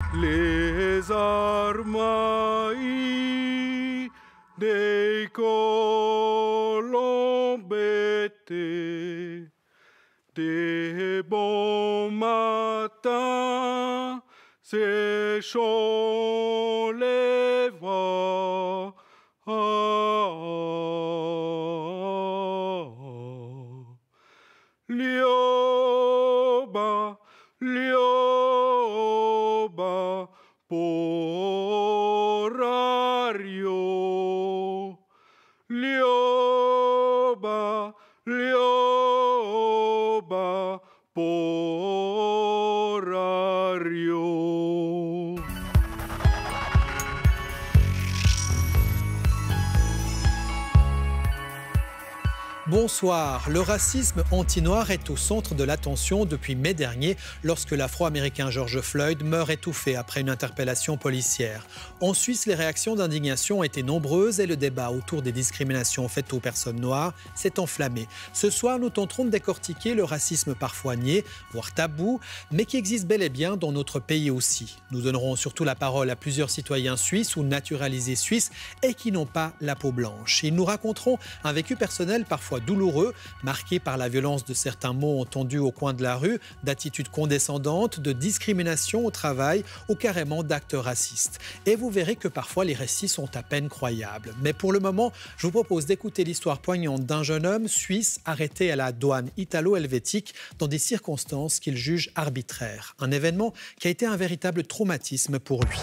les armailles des colombettes, des bons matins séchant les voix. Lioba, lioba, porario. Lioba, lioba, porario. Bonsoir. Le racisme anti-noir est au centre de l'attention depuis mai dernier lorsque l'Afro-Américain George Floyd meurt étouffé après une interpellation policière. En Suisse, les réactions d'indignation ont été nombreuses et le débat autour des discriminations faites aux personnes noires s'est enflammé. Ce soir, nous tenterons de décortiquer le racisme parfois nié, voire tabou, mais qui existe bel et bien dans notre pays aussi. Nous donnerons surtout la parole à plusieurs citoyens suisses ou naturalisés suisses et qui n'ont pas la peau blanche. Ils nous raconteront un vécu personnel parfois douloureux, marqué par la violence de certains mots entendus au coin de la rue, d'attitudes condescendantes, de discrimination au travail ou carrément d'actes racistes. Et vous verrez que parfois les récits sont à peine croyables. Mais pour le moment, je vous propose d'écouter l'histoire poignante d'un jeune homme suisse arrêté à la douane italo-helvétique dans des circonstances qu'il juge arbitraires. Un événement qui a été un véritable traumatisme pour lui.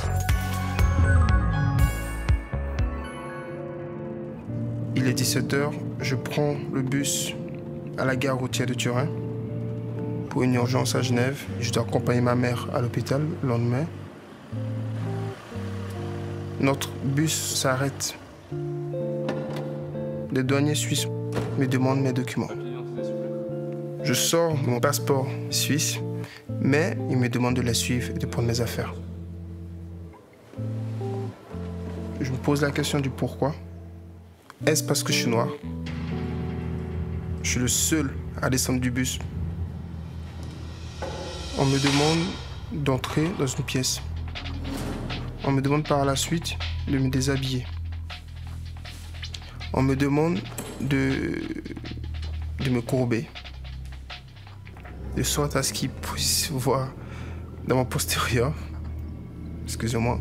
Il est 17h, je prends le bus à la gare routière de Turin pour une urgence à Genève. Je dois accompagner ma mère à l'hôpital le lendemain. Notre bus s'arrête. Les douaniers suisses me demandent mes documents. Je sors mon passeport suisse, mais ils me demandent de la suivre et de prendre mes affaires. Je me pose la question du pourquoi. Est-ce parce que je suis noir? Je suis le seul à descendre du bus. On me demande d'entrer dans une pièce. On me demande par la suite de me déshabiller. On me demande de me courber, de sorte à ce qu'ils puissent voir dans mon postérieur. Excusez-moi.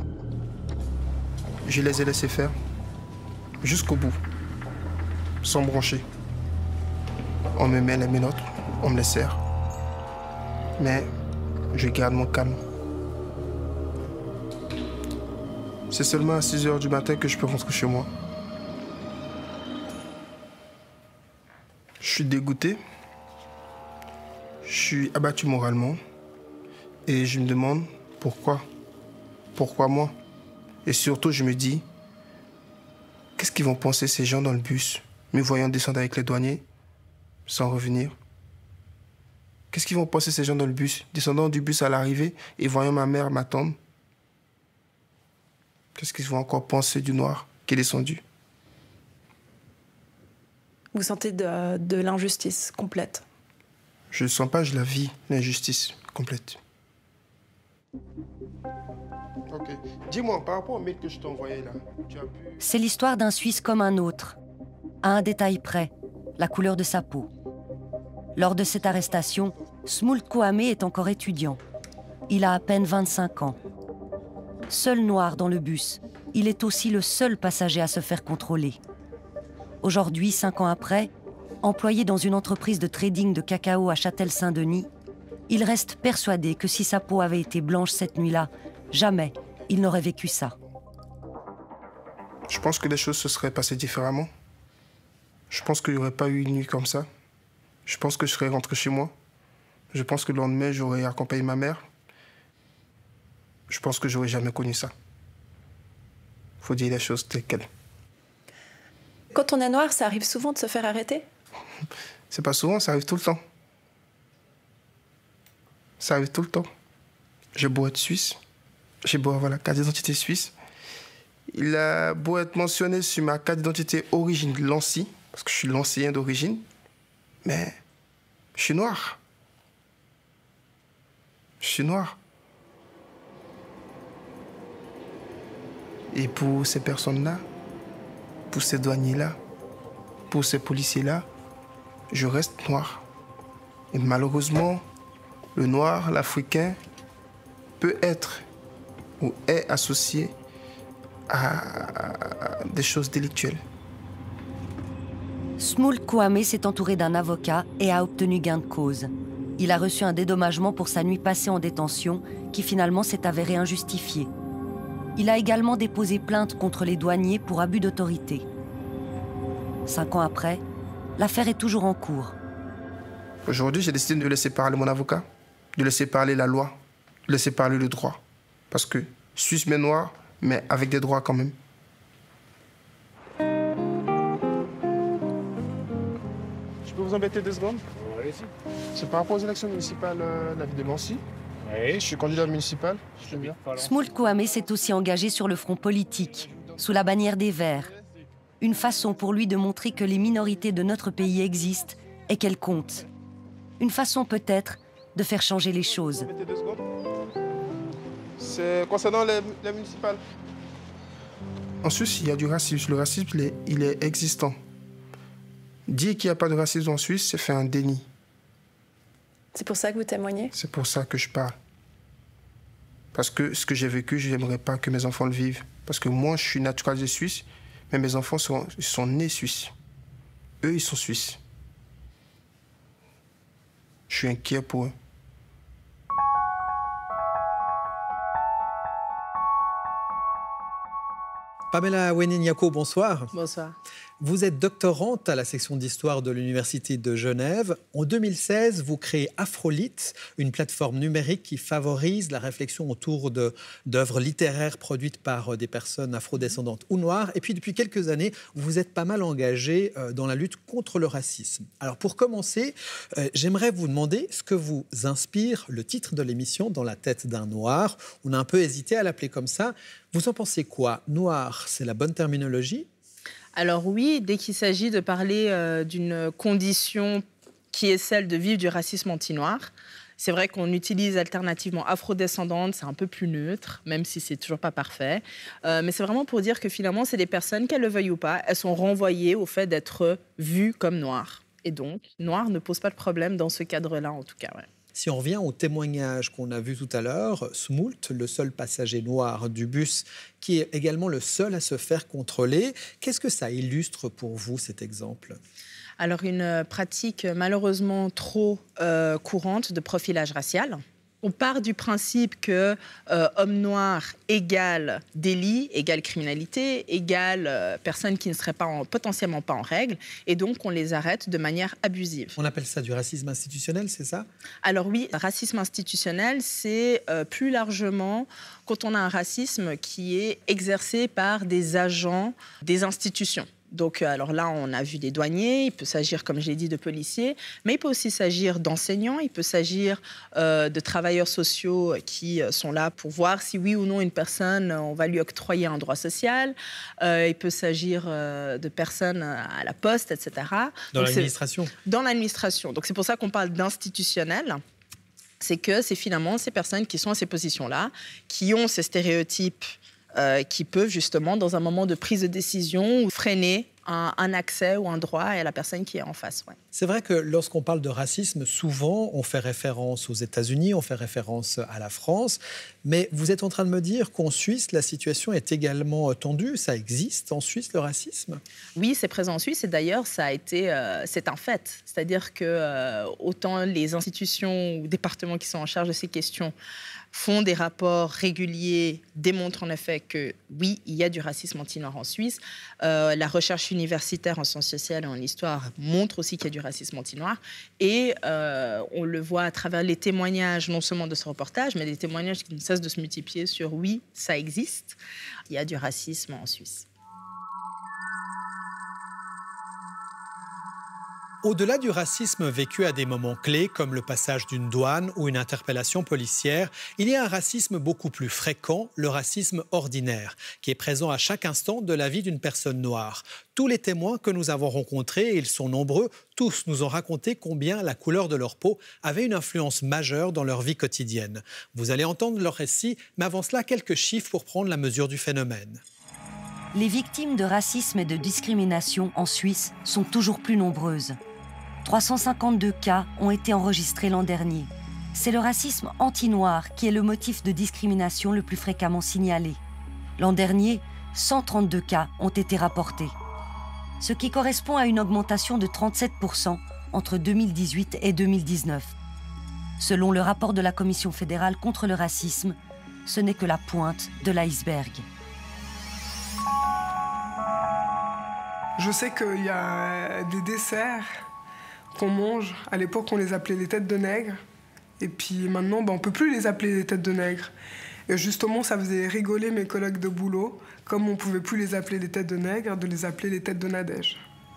Je les ai laissés faire jusqu'au bout, sans broncher. On me met les menottes, on me les serre. Mais je garde mon calme. C'est seulement à 6 h du matin que je peux rentrer chez moi. Je suis dégoûté. Je suis abattu moralement. Et je me demande pourquoi. Pourquoi moi? Et surtout, je me dis, qu'est-ce qu'ils vont penser ces gens dans le bus, me voyant descendre avec les douaniers, sans revenir? Qu'est-ce qu'ils vont penser ces gens dans le bus, descendant du bus à l'arrivée et voyant ma mère m'attendre? Qu'est-ce qu'ils vont encore penser du noir qui est descendu? Vous sentez de l'injustice complète? Je ne sens pas, je la vis, l'injustice complète. Ok. Dis-moi, par rapport au mail que je t'ai envoyé là, tu as pu... C'est l'histoire d'un Suisse comme un autre, à un détail près, la couleur de sa peau. Lors de cette arrestation, Smoult Kouamé est encore étudiant. Il a à peine 25 ans. Seul noir dans le bus, il est aussi le seul passager à se faire contrôler. Aujourd'hui, 5 ans après, employé dans une entreprise de trading de cacao à Châtel-Saint-Denis, il reste persuadé que si sa peau avait été blanche cette nuit-là, jamais il n'aurait vécu ça. Je pense que les choses se seraient passées différemment. Je pense qu'il n'y aurait pas eu une nuit comme ça. Je pense que je serais rentré chez moi. Je pense que le lendemain, j'aurais accompagné ma mère. Je pense que j'aurais jamais connu ça. Faut dire les choses telles quelles. Quand on est noir, ça arrive souvent de se faire arrêter? C'est pas souvent, ça arrive tout le temps. Ça arrive tout le temps. J'ai beau être suisse, j'ai beau avoir la carte d'identité suisse. Il a beau être mentionné sur ma carte d'identité origine Lancy, parce que je suis lancien d'origine, mais je suis noir. Je suis noir. Et pour ces personnes-là, pour ces douaniers-là, pour ces policiers-là, je reste noir. Et malheureusement, le noir, l'Africain, peut être ou est associé à des choses délictuelles. Smoult Kouamé s'est entouré d'un avocat et a obtenu gain de cause. Il a reçu un dédommagement pour sa nuit passée en détention qui finalement s'est avéré injustifié. Il a également déposé plainte contre les douaniers pour abus d'autorité. 5 ans après, l'affaire est toujours en cours. Aujourd'hui, j'ai décidé de laisser parler mon avocat, de laisser parler la loi, de laisser parler le droit. Parce que Suisse mais noir, mais avec des droits quand même. Je peux vous embêter 2 secondes? Allez-y. C'est par rapport aux élections municipales de la ville de Nancy. Oui. Je suis candidat municipal. Smoult Kouamé s'est aussi engagé sur le front politique, sous la bannière des Verts. Une façon pour lui de montrer que les minorités de notre pays existent et qu'elles comptent. Une façon peut-être de faire changer les choses. C'est concernant les municipales. En Suisse, il y a du racisme. Le racisme, il est existant. Dire qu'il n'y a pas de racisme en Suisse, c'est faire un déni. C'est pour ça que vous témoignez? C'est pour ça que je parle. Parce que ce que j'ai vécu, je n'aimerais pas que mes enfants le vivent. Parce que moi, je suis naturalisé suisse, mais mes enfants sont nés suisses. Eux, ils sont suisses. Je suis inquiet pour eux. Pamela Weniniako, bonsoir. Bonsoir. Vous êtes doctorante à la section d'histoire de l'Université de Genève. En 2016, vous créez Afrolith, une plateforme numérique qui favorise la réflexion autour d'œuvres littéraires produites par des personnes afrodescendantes ou noires. Et puis, depuis quelques années, vous êtes pas mal engagé dans la lutte contre le racisme. Alors, pour commencer, j'aimerais vous demander ce que vous inspire le titre de l'émission « Dans la tête d'un noir ». On a un peu hésité à l'appeler comme ça. Vous en pensez quoi? Noir, c'est la bonne terminologie? Alors oui, dès qu'il s'agit de parler d'une condition qui est celle de vivre du racisme anti-noir, c'est vrai qu'on utilise alternativement afrodescendante, c'est un peu plus neutre, même si c'est toujours pas parfait. Mais c'est vraiment pour dire que finalement, c'est des personnes, qu'elles le veuillent ou pas, elles sont renvoyées au fait d'être vues comme noires. Et donc, noir ne pose pas de problème dans ce cadre-là, en tout cas. Ouais. Si on revient au témoignage qu'on a vu tout à l'heure, Smoult, le seul passager noir du bus, qui est également le seul à se faire contrôler, qu'est-ce que ça illustre pour vous, cet exemple? Alors, une pratique malheureusement trop courante de profilage racial. On part du principe que homme noir égale délit, égale criminalité, égale personne qui ne serait potentiellement pas en règle, et donc on les arrête de manière abusive. On appelle ça du racisme institutionnel, c'est ça? Alors oui, racisme institutionnel, c'est plus largement quand on a un racisme qui est exercé par des agents des institutions. Donc, alors là, on a vu des douaniers, il peut s'agir, comme je l'ai dit, de policiers, mais il peut aussi s'agir d'enseignants, il peut s'agir de travailleurs sociaux qui sont là pour voir si oui ou non une personne, on va lui octroyer un droit social. Il peut s'agir de personnes à la poste, etc. Dans l'administration? Dans l'administration. Donc, c'est pour ça qu'on parle d'institutionnel. C'est que c'est finalement ces personnes qui sont à ces positions-là, qui ont ces stéréotypes qui peuvent justement, dans un moment de prise de décision, freiner un accès ou un droit à la personne qui est en face. Ouais. C'est vrai que lorsqu'on parle de racisme, souvent on fait référence aux États-Unis, on fait référence à la France, mais vous êtes en train de me dire qu'en Suisse, la situation est également tendue. Ça existe en Suisse, le racisme? Oui, c'est présent en Suisse et d'ailleurs, ça a été, c'est un fait. C'est-à-dire que autant les institutions ou départements qui sont en charge de ces questions font des rapports réguliers, démontrent en effet que oui, il y a du racisme anti-noir en Suisse. La recherche universitaire en sciences sociales et en histoire montre aussi qu'il y a du racisme anti-noir. Et on le voit à travers les témoignages, non seulement de ce reportage, mais des témoignages qui ne cessent de se multiplier sur oui, ça existe. Il y a du racisme en Suisse. Au-delà du racisme vécu à des moments clés, comme le passage d'une douane ou une interpellation policière, il y a un racisme beaucoup plus fréquent, le racisme ordinaire, qui est présent à chaque instant de la vie d'une personne noire. Tous les témoins que nous avons rencontrés, et ils sont nombreux, tous nous ont raconté combien la couleur de leur peau avait une influence majeure dans leur vie quotidienne. Vous allez entendre leur récit, mais avant cela, quelques chiffres pour prendre la mesure du phénomène. Les victimes de racisme et de discrimination en Suisse sont toujours plus nombreuses. 352 cas ont été enregistrés l'an dernier. C'est le racisme anti-noir qui est le motif de discrimination le plus fréquemment signalé. L'an dernier, 132 cas ont été rapportés, ce qui correspond à une augmentation de 37% entre 2018 et 2019. Selon le rapport de la Commission fédérale contre le racisme, ce n'est que la pointe de l'iceberg. Je sais qu'il y a des desserts qu'on mange. À l'époque, on les appelait les têtes de nègre. Et puis maintenant, on ne peut plus les appeler les têtes de nègre. Et justement, ça faisait rigoler mes collègues de boulot, comme on ne pouvait plus les appeler les têtes de nègre, de les appeler les têtes de Nadège.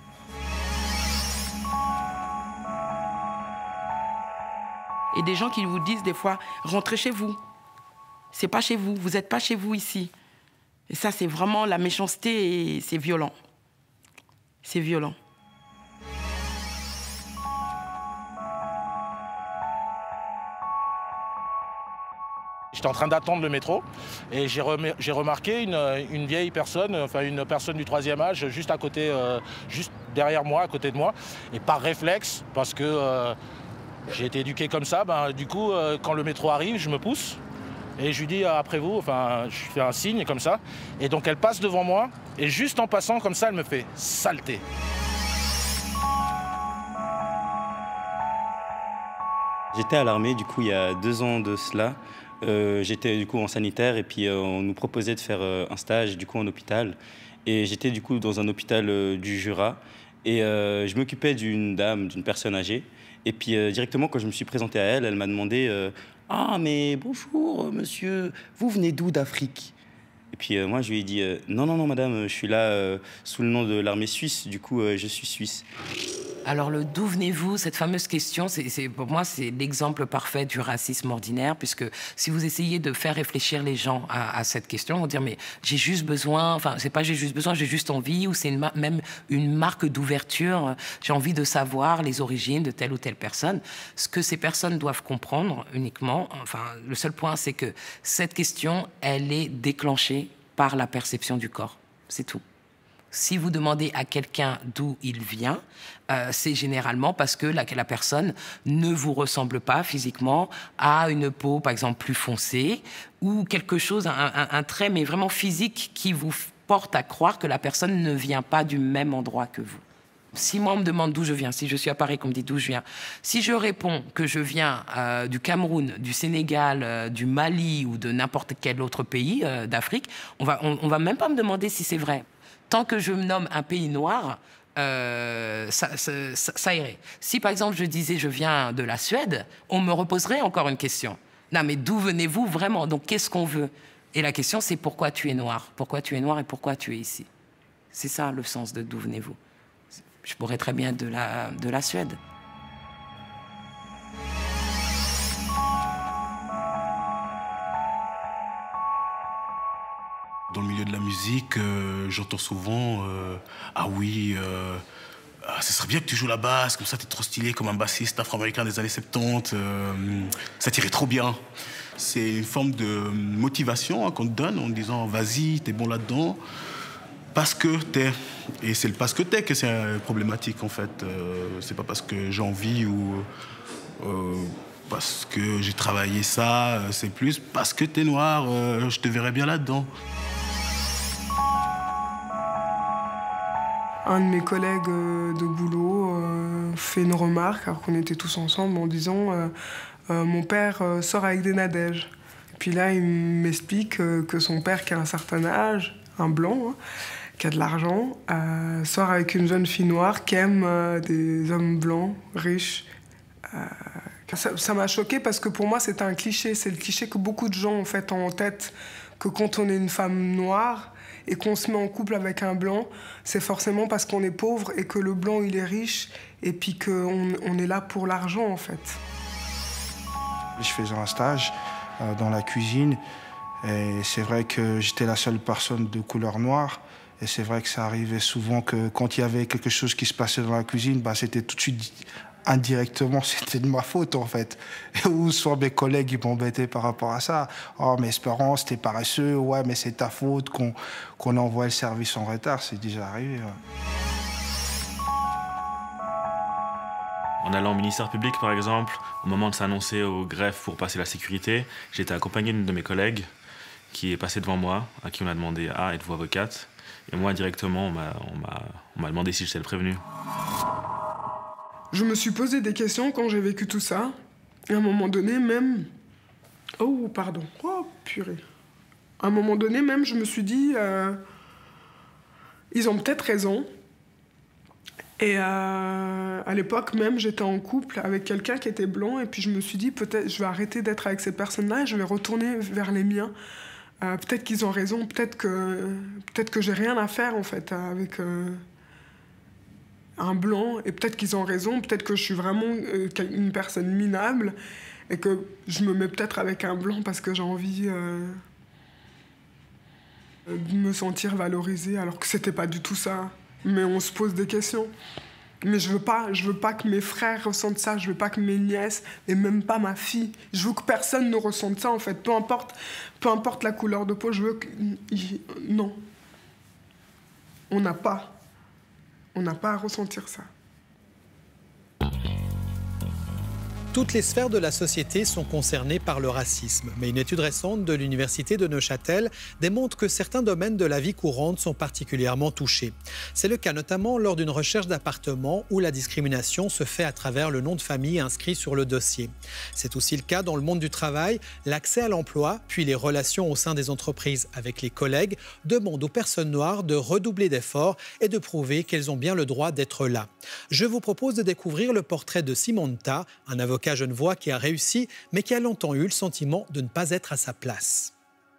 Et des gens qui vous disent des fois, rentrez chez vous. C'est pas chez vous, vous n'êtes pas chez vous ici. Et ça, c'est vraiment la méchanceté et c'est violent. C'est violent. J'étais en train d'attendre le métro et j'ai remarqué une vieille personne, enfin une personne du 3e âge, juste à côté, juste derrière moi, à côté de moi. Et par réflexe, parce que j'ai été éduqué comme ça, du coup, quand le métro arrive, je me pousse et je lui dis après vous, enfin, je fais un signe comme ça. Et donc elle passe devant moi et juste en passant comme ça, elle me fait saleté. J'étais à l'armée, du coup, il y a 2 ans de cela. J'étais du coup en sanitaire et puis on nous proposait de faire un stage du coup en hôpital. Et j'étais du coup dans un hôpital du Jura. Et je m'occupais d'une dame, d'une personne âgée. Et puis directement, quand je me suis présenté à elle, elle m'a demandé « Ah, mais bonjour, monsieur, vous venez d'où d'Afrique ?» Et puis moi, je lui ai dit « Non, non, non, madame, je suis là sous le nom de l'armée suisse, du coup, je suis suisse. » Alors, le d'où venez-vous, cette fameuse question, pour moi, c'est l'exemple parfait du racisme ordinaire, puisque si vous essayez de faire réfléchir les gens à cette question, ils vont dire, mais j'ai juste besoin, enfin, c'est pas j'ai juste besoin, j'ai juste envie, ou c'est même une marque d'ouverture, j'ai envie de savoir les origines de telle ou telle personne. Ce que ces personnes doivent comprendre uniquement, enfin, le seul point, c'est que cette question, elle est déclenchée par la perception du corps. C'est tout. Si vous demandez à quelqu'un d'où il vient, c'est généralement parce que la personne ne vous ressemble pas physiquement, a une peau, par exemple, plus foncée, ou quelque chose, un trait, mais vraiment physique, qui vous porte à croire que la personne ne vient pas du même endroit que vous. Si moi, on me demande d'où je viens, si je suis à Paris, qu'on me dit d'où je viens, si je réponds que je viens du Cameroun, du Sénégal, du Mali ou de n'importe quel autre pays d'Afrique, on va même pas me demander si c'est vrai. Tant que je me nomme un pays noir, ça irait. Si, par exemple, je disais je viens de la Suède, on me reposerait encore une question. Non, mais d'où venez-vous vraiment? Donc, qu'est-ce qu'on veut? Et la question, c'est pourquoi tu es noir? Pourquoi tu es noir et pourquoi tu es ici? C'est ça, le sens de d'où venez-vous. Je pourrais très bien de la Suède. Dans le milieu de la musique, j'entends souvent ah oui, ce serait bien que tu joues la basse, comme ça t'es trop stylé comme un bassiste afro-américain des années 70, ça t'irait trop bien. C'est une forme de motivation qu'on te donne en disant vas-y, t'es bon là-dedans, parce que t'es. Et c'est le parce que t'es que c'est problématique en fait. C'est pas parce que j'ai envie ou parce que j'ai travaillé ça, c'est plus parce que t'es noir, je te verrais bien là-dedans. Un de mes collègues de boulot fait une remarque, alors qu'on était tous ensemble, en disant mon père sort avec des Nadèges. Et puis là, il m'explique que son père, qui a un certain âge, un blanc, hein, qui a de l'argent, sort avec une jeune fille noire qui aime des hommes blancs, riches. Ça m'a choquée parce que pour moi, c'était un cliché. C'est le cliché que beaucoup de gens ont fait en tête, que quand on est une femme noire, et qu'on se met en couple avec un blanc, c'est forcément parce qu'on est pauvre et que le blanc, il est riche et puis qu'on est là pour l'argent, en fait. Je faisais un stage dans la cuisine et c'est vrai que j'étais la seule personne de couleur noire. Et c'est vrai que ça arrivait souvent que quand il y avait quelque chose qui se passait dans la cuisine, c'était tout de suite indirectement, c'était de ma faute, en fait. Ou soit mes collègues, ils m'embêtaient par rapport à ça. « Oh, mais Espérance, t'es paresseux. Ouais, mais c'est ta faute qu'on envoie le service en retard. » C'est déjà arrivé, ouais. En allant au ministère public, par exemple, au moment de s'annoncer au greffe pour passer la sécurité, j'ai été accompagné d'une de mes collègues qui est passée devant moi, à qui on a demandé « Ah, êtes-vous avocate ?» Et moi, directement, on m'a demandé si j'étais le prévenu. Je me suis posé des questions quand j'ai vécu tout ça. Et à un moment donné, même... Oh, pardon. Oh, purée. À un moment donné, même, je me suis dit... Ils ont peut-être raison. Et à l'époque même, j'étais en couple avec quelqu'un qui était blanc. Et puis je me suis dit, peut-être je vais arrêter d'être avec ces personnes-là et je vais retourner vers les miens. Peut-être qu'ils ont raison. Peut-être que j'ai rien à faire, en fait, avec... un blanc, et peut-être qu'ils ont raison, peut-être que je suis vraiment une personne minable, et que je me mets peut-être avec un blanc parce que j'ai envie de me sentir valorisée, alors que c'était pas du tout ça. Mais on se pose des questions. Mais je veux pas que mes frères ressentent ça, je veux pas que mes nièces, et même pas ma fille. Je veux que personne ne ressente ça, en fait. Peu importe la couleur de peau, je veux que... Non. On n'a pas à ressentir ça. Toutes les sphères de la société sont concernées par le racisme. Mais une étude récente de l'Université de Neuchâtel démontre que certains domaines de la vie courante sont particulièrement touchés. C'est le cas notamment lors d'une recherche d'appartement où la discrimination se fait à travers le nom de famille inscrit sur le dossier. C'est aussi le cas dans le monde du travail. L'accès à l'emploi, puis les relations au sein des entreprises avec les collègues demandent aux personnes noires de redoubler d'efforts et de prouver qu'elles ont bien le droit d'être là. Je vous propose de découvrir le portrait de Simonta, un avocat genevois qui a réussi, mais qui a longtemps eu le sentiment de ne pas être à sa place.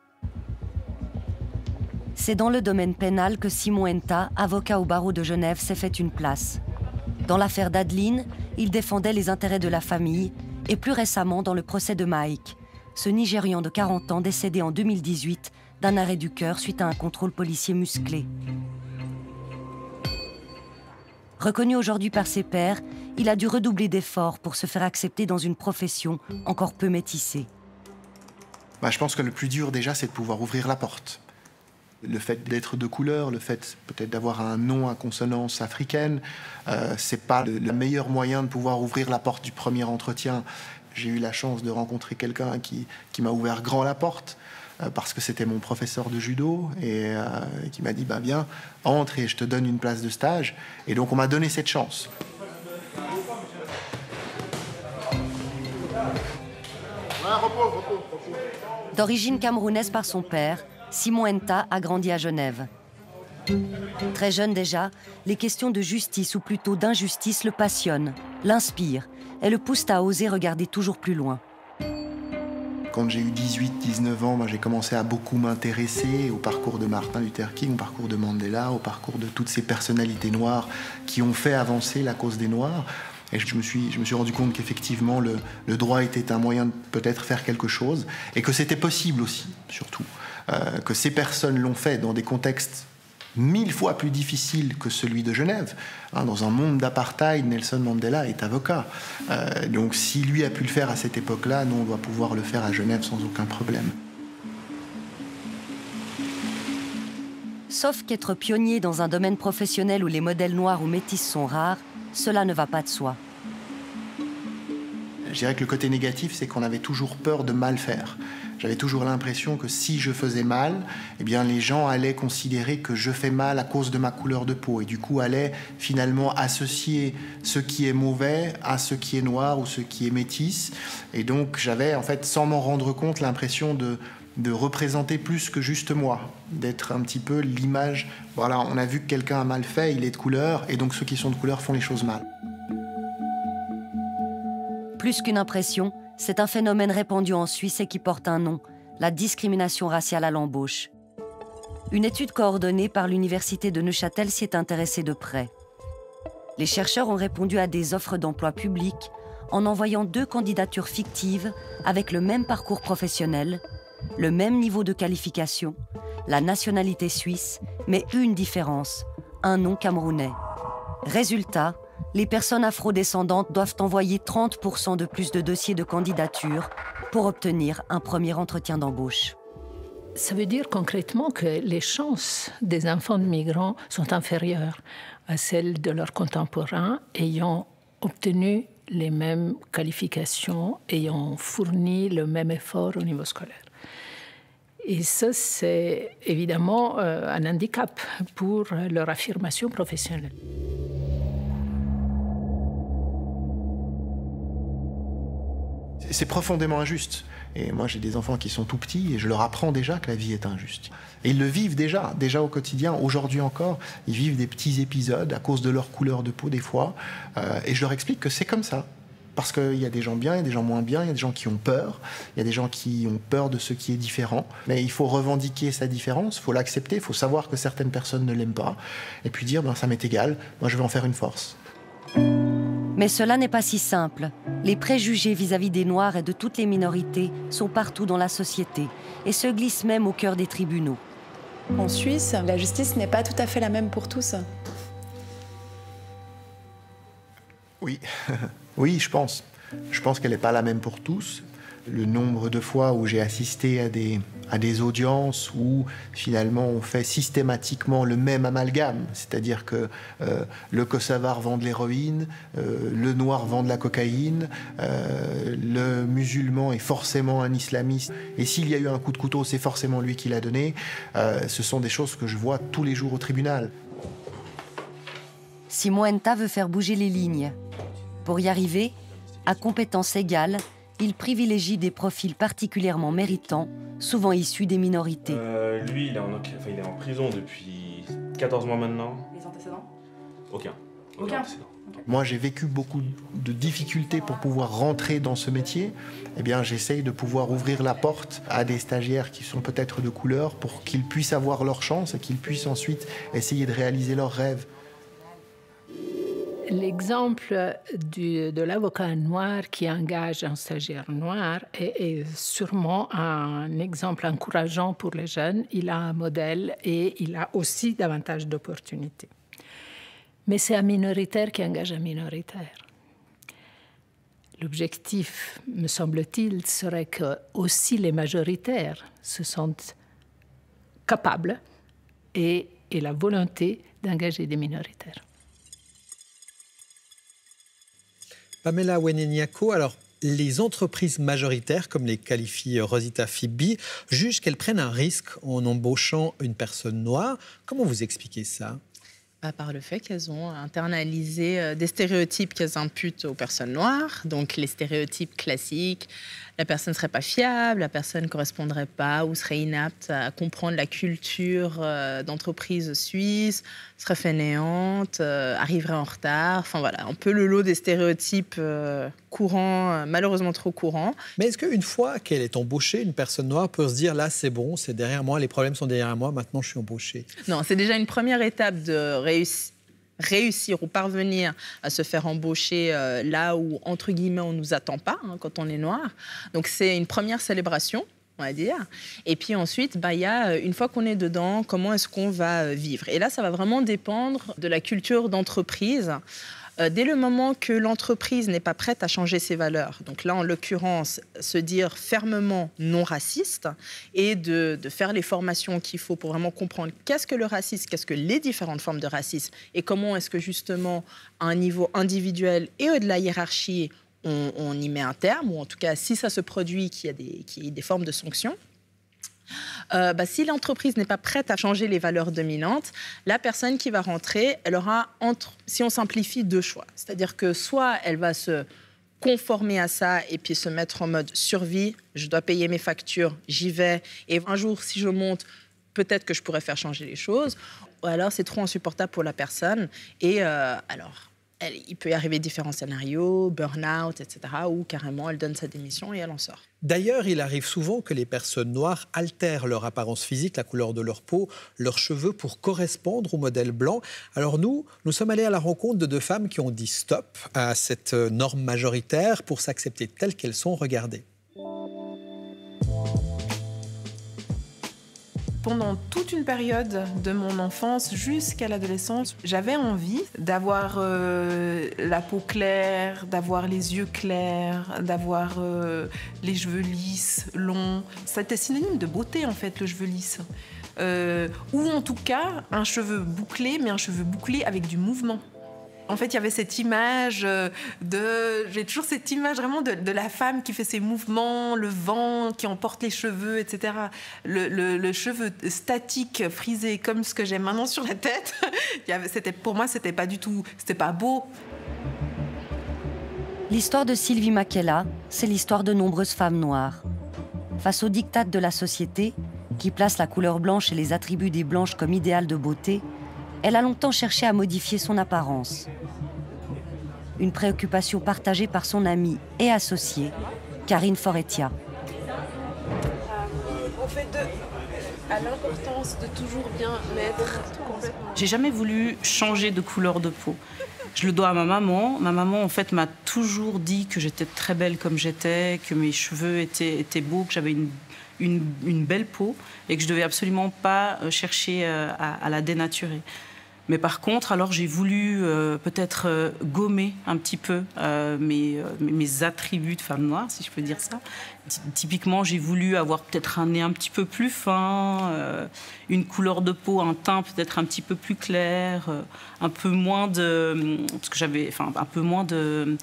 C'est dans le domaine pénal que Simonta, avocat au barreau de Genève, s'est fait une place. Dans l'affaire d'Adeline, il défendait les intérêts de la famille, et plus récemment dans le procès de Mike, ce Nigérian de 40 ans décédé en 2018 d'un arrêt du cœur suite à un contrôle policier musclé. Reconnu aujourd'hui par ses pairs, il a dû redoubler d'efforts pour se faire accepter dans une profession encore peu métissée. Je pense que le plus dur déjà, c'est de pouvoir ouvrir la porte. Le fait d'être de couleur, le fait peut-être d'avoir un nom à consonance africaine, c'est pas le meilleur moyen de pouvoir ouvrir la porte du premier entretien. J'ai eu la chance de rencontrer quelqu'un qui m'a ouvert grand la porte, parce que c'était mon professeur de judo, et qui m'a dit viens, entre et je te donne une place de stage. Et donc on m'a donné cette chance. D'origine camerounaise par son père, Simonta a grandi à Genève. Très jeune déjà, les questions de justice, ou plutôt d'injustice, le passionnent, l'inspirent et le poussent à oser regarder toujours plus loin. Quand j'ai eu 18-19 ans, j'ai commencé à beaucoup m'intéresser au parcours de Martin Luther King, au parcours de Mandela, au parcours de toutes ces personnalités noires qui ont fait avancer la cause des Noirs. Et je me suis rendu compte qu'effectivement, le droit était un moyen de peut-être faire quelque chose, et que c'était possible aussi, surtout. Que ces personnes l'ont fait dans des contextes 1000 fois plus difficiles que celui de Genève. Dans un monde d'apartheid, Nelson Mandela est avocat. Donc si lui a pu le faire à cette époque-là, nous, on doit pouvoir le faire à Genève sans aucun problème. Sauf qu'être pionnier dans un domaine professionnel où les modèles noirs ou métis sont rares, cela ne va pas de soi. Je dirais que le côté négatif, c'est qu'on avait toujours peur de mal faire. J'avais toujours l'impression que si je faisais mal, les gens allaient considérer que je fais mal à cause de ma couleur de peau, et du coup allaient finalement associer ce qui est mauvais à ce qui est noir ou ce qui est métis. Et donc j'avais, en fait, sans m'en rendre compte, l'impression de représenter plus que juste moi, d'être un petit peu l'image. Voilà, on a vu que quelqu'un a mal fait, il est de couleur, et donc ceux qui sont de couleur font les choses mal. Plus qu'une impression, c'est un phénomène répandu en Suisse et qui porte un nom, la discrimination raciale à l'embauche. Une étude coordonnée par l'Université de Neuchâtel s'y est intéressée de près. Les chercheurs ont répondu à des offres d'emploi publiques en envoyant 2 candidatures fictives avec le même parcours professionnel, le même niveau de qualification, la nationalité suisse, mais une différence, un nom camerounais. Résultat, les personnes afrodescendantes doivent envoyer 30% de plus de dossiers de candidature pour obtenir un premier entretien d'embauche. Ça veut dire concrètement que les chances des enfants de migrants sont inférieures à celles de leurs contemporains ayant obtenu les mêmes qualifications, ayant fourni le même effort au niveau scolaire. Et ça, c'est évidemment un handicap pour leur affirmation professionnelle. C'est profondément injuste. Et moi, j'ai des enfants qui sont tout petits et je leur apprends déjà que la vie est injuste. Et ils le vivent déjà au quotidien. Aujourd'hui encore, ils vivent des petits épisodes à cause de leur couleur de peau des fois. Et je leur explique que c'est comme ça. Parce qu'il y a des gens bien, il y a des gens moins bien, il y a des gens qui ont peur, il y a des gens qui ont peur de ce qui est différent. Mais il faut revendiquer sa différence, il faut l'accepter, il faut savoir que certaines personnes ne l'aiment pas. Et puis dire, ça m'est égal, moi je vais en faire une force. Mais cela n'est pas si simple. Les préjugés vis-à-vis des Noirs et de toutes les minorités sont partout dans la société et se glissent même au cœur des tribunaux. En Suisse, la justice n'est pas tout à fait la même pour tous. Oui, oui, je pense. Je pense qu'elle n'est pas la même pour tous. Le nombre de fois où j'ai assisté à des audiences où finalement on fait systématiquement le même amalgame, c'est-à-dire que le kosovar vend de l'héroïne, le noir vend de la cocaïne, le musulman est forcément un islamiste, et s'il y a eu un coup de couteau, c'est forcément lui qui l'a donné. Ce sont des choses que je vois tous les jours au tribunal. Simon Henta veut faire bouger les lignes. Pour y arriver, à compétences égales, il privilégie des profils particulièrement méritants, souvent issus des minorités. Lui, il est en prison depuis 14 mois maintenant. Les antécédents? Aucun. Antécédents. Moi, j'ai vécu beaucoup de difficultés pour pouvoir rentrer dans ce métier. Eh bien, j'essaye de pouvoir ouvrir la porte à des stagiaires qui sont peut-être de couleur pour qu'ils puissent avoir leur chance et qu'ils puissent ensuite essayer de réaliser leurs rêves. L'exemple de l'avocat noir qui engage un stagiaire noir est sûrement un exemple encourageant pour les jeunes. Il a un modèle et il a aussi davantage d'opportunités. Mais c'est un minoritaire qui engage un minoritaire. L'objectif, me semble-t-il, serait que aussi les majoritaires se sentent capables et aient la volonté d'engager des minoritaires. Pamela Weneniako, alors les entreprises majoritaires, comme les qualifie Rosita Fibbi, jugent qu'elles prennent un risque en embauchant une personne noire. Comment vous expliquez ça ? Par le fait qu'elles ont internalisé des stéréotypes qu'elles imputent aux personnes noires. Donc les stéréotypes classiques, la personne ne serait pas fiable, la personne ne correspondrait pas ou serait inapte à comprendre la culture d'entreprise suisse, serait fainéante, arriverait en retard. Enfin voilà, un peu le lot des stéréotypes courants, malheureusement trop courants. Mais est-ce qu'une fois qu'elle est embauchée, une personne noire peut se dire là c'est bon, c'est derrière moi, les problèmes sont derrière moi, maintenant je suis embauchée? Non, c'est déjà une première étape de réussir ou parvenir à se faire embaucher là où, entre guillemets, on ne nous attend pas quand on est noir. Donc c'est une première célébration, on va dire. Et puis ensuite, il y a, une fois qu'on est dedans, comment est-ce qu'on va vivre? Et là, ça va vraiment dépendre de la culture d'entreprise. Dès le moment que l'entreprise n'est pas prête à changer ses valeurs, donc là en l'occurrence se dire fermement non raciste et de faire les formations qu'il faut pour vraiment comprendre qu'est-ce que le racisme, qu'est-ce que les différentes formes de racisme et comment est-ce que justement à un niveau individuel et au-delà de la hiérarchie on y met un terme, ou en tout cas si ça se produit qu'il y ait des formes de sanctions. Si l'entreprise n'est pas prête à changer les valeurs dominantes, la personne qui va rentrer, elle aura, si on simplifie, deux choix. C'est-à-dire que soit elle va se conformer à ça et puis se mettre en mode survie, je dois payer mes factures, j'y vais, et un jour, si je monte, peut-être que je pourrais faire changer les choses, ou alors c'est trop insupportable pour la personne, et il peut y arriver différents scénarios, burn-out, etc., où carrément elle donne sa démission et elle en sort. D'ailleurs, il arrive souvent que les personnes noires altèrent leur apparence physique, la couleur de leur peau, leurs cheveux pour correspondre au modèle blanc. Alors nous sommes allés à la rencontre de deux femmes qui ont dit stop à cette norme majoritaire pour s'accepter telles qu'elles sont. Regardez. Pendant toute une période de mon enfance jusqu'à l'adolescence, j'avais envie d'avoir la peau claire, d'avoir les yeux clairs, d'avoir les cheveux lisses, longs. C'était synonyme de beauté en fait, le cheveu lisse. Ou en tout cas, un cheveu bouclé, mais un cheveu bouclé avec du mouvement. En fait, il y avait cette image j'ai toujours cette image vraiment de la femme qui fait ses mouvements, le vent qui emporte les cheveux, etc. Le cheveu statique, frisé, comme ce que j'ai maintenant sur la tête, pour moi, c'était pas du tout, c'était pas beau. L'histoire de Sylvie Makela, c'est l'histoire de nombreuses femmes noires. Face aux diktats de la société, qui place la couleur blanche et les attributs des blanches comme idéal de beauté, elle a longtemps cherché à modifier son apparence. Une préoccupation partagée par son amie et associée, Karine Foretia. Au fait à l'importance de toujours bien mettre complètement. J'ai jamais voulu changer de couleur de peau. Je le dois à ma maman. Ma maman, en fait, m'a toujours dit que j'étais très belle comme j'étais, que mes cheveux étaient beaux, que j'avais une belle peau et que je devais absolument pas chercher à la dénaturer. Mais par contre, alors j'ai voulu peut-être gommer un petit peu mes attributs de femme noire, si je peux dire ça. Typiquement, j'ai voulu avoir peut-être un nez un petit peu plus fin, une couleur de peau, un teint peut-être un petit peu plus clair, un peu moins un peu moins de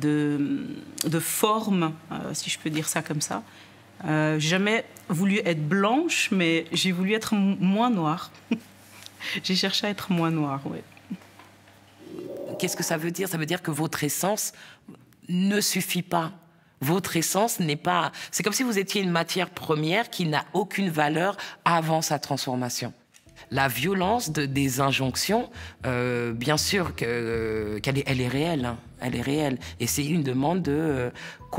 forme, si je peux dire ça comme ça. J'ai jamais voulu être blanche, mais j'ai voulu être moins noire. J'ai cherché à être moins noire, oui. Qu'est-ce que ça veut dire? Ça veut dire que votre essence ne suffit pas. Votre essence n'est pas... C'est comme si vous étiez une matière première qui n'a aucune valeur avant sa transformation. La violence des injonctions, bien sûr qu'elle est réelle. Hein. Elle est réelle. Et c'est une demande de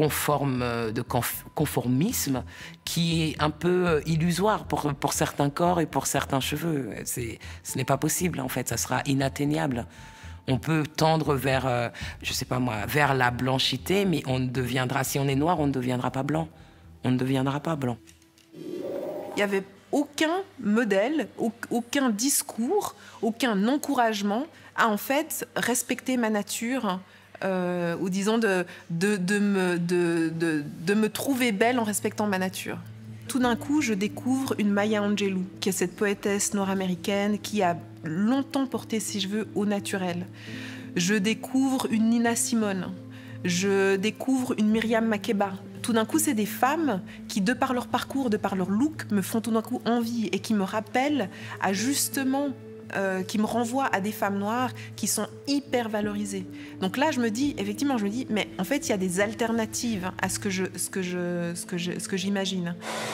conformisme qui est un peu illusoire pour certains corps et pour certains cheveux. Ce n'est pas possible, en fait. Ça sera inatteignable. On peut tendre vers, je sais pas moi, vers la blanchité, mais on ne deviendra, si on est noir, on ne deviendra pas blanc. On ne deviendra pas blanc. Il y avait aucun modèle, aucun discours, aucun encouragement à en fait respecter ma nature ou disons de me trouver belle en respectant ma nature. Tout d'un coup, je découvre une Maya Angelou, qui est cette poétesse nord-américaine qui a longtemps porté ses cheveux au naturel. Je découvre une Nina Simone. Je découvre une Myriam Makeba. Tout d'un coup, c'est des femmes qui, de par leur parcours, de par leur look, me font tout d'un coup envie et qui me rappellent à justement, qui me renvoient à des femmes noires qui sont hyper valorisées. Donc là, je me dis, mais en fait, il y a des alternatives à ce que j'imagine.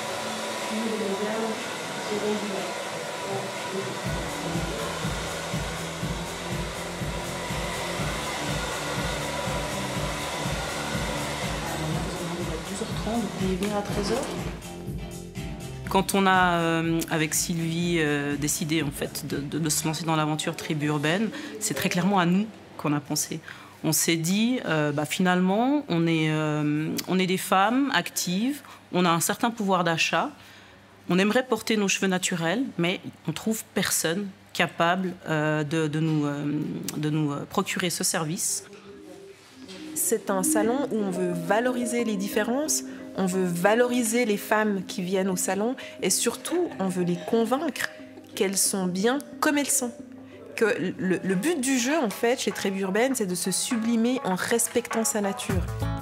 Vous pouvez venir à 13h. Quand on a, avec Sylvie, décidé en fait, de se lancer dans l'aventure tribu urbaine, c'est très clairement à nous qu'on a pensé. On s'est dit, finalement, on est des femmes actives, on a un certain pouvoir d'achat, on aimerait porter nos cheveux naturels, mais on trouve personne capable de nous procurer ce service. C'est un salon où on veut valoriser les différences, on veut valoriser les femmes qui viennent au salon et surtout, on veut les convaincre qu'elles sont bien comme elles sont. Que le but du jeu, en fait, chez Tribu Urbaine, c'est de se sublimer en respectant sa nature.